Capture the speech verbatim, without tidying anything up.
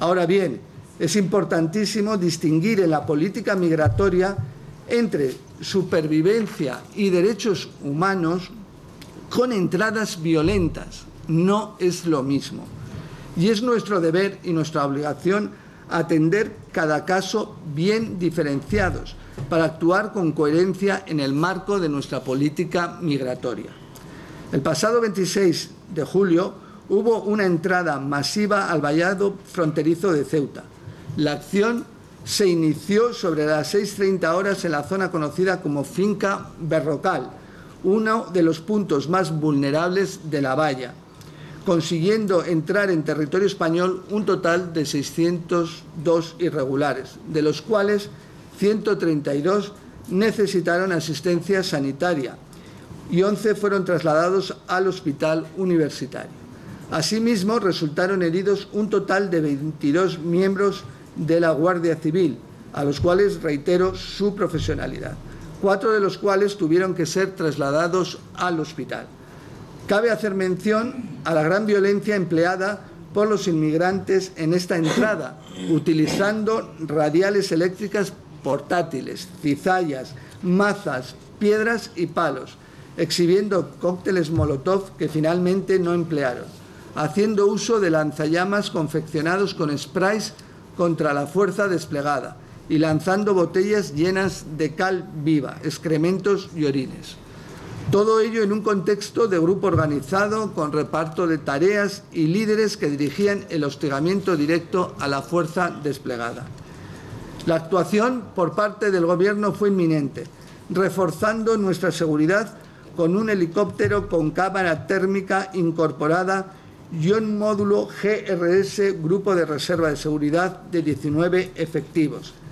Ahora bien, es importantísimo distinguir en la política migratoria entre supervivencia y derechos humanos con entradas violentas. No es lo mismo. Y es nuestro deber y nuestra obligación atender cada caso bien diferenciados para actuar con coherencia en el marco de nuestra política migratoria. El pasado veintiséis de julio hubo una entrada masiva al vallado fronterizo de Ceuta. La acción se inició sobre las seis treinta horas en la zona conocida como Finca Berrocal, uno de los puntos más vulnerables de la valla, consiguiendo entrar en territorio español un total de seiscientos dos irregulares, de los cuales ciento treinta y dos necesitaron asistencia sanitaria y once fueron trasladados al hospital universitario. Asimismo, resultaron heridos un total de veintidós miembros de la Guardia Civil, a los cuales reitero su profesionalidad, cuatro de los cuales tuvieron que ser trasladados al hospital. Cabe hacer mención a la gran violencia empleada por los inmigrantes en esta entrada, utilizando radiales eléctricas portátiles, cizallas, mazas, piedras y palos, exhibiendo cócteles Molotov que finalmente no emplearon, haciendo uso de lanzallamas confeccionados con sprays contra la fuerza desplegada y lanzando botellas llenas de cal viva, excrementos y orines. Todo ello en un contexto de grupo organizado con reparto de tareas y líderes que dirigían el hostigamiento directo a la fuerza desplegada. La actuación por parte del Gobierno fue inminente, reforzando nuestra seguridad con un helicóptero con cámara térmica incorporada y un módulo G R S, Grupo de Reserva de Seguridad, de diecinueve efectivos,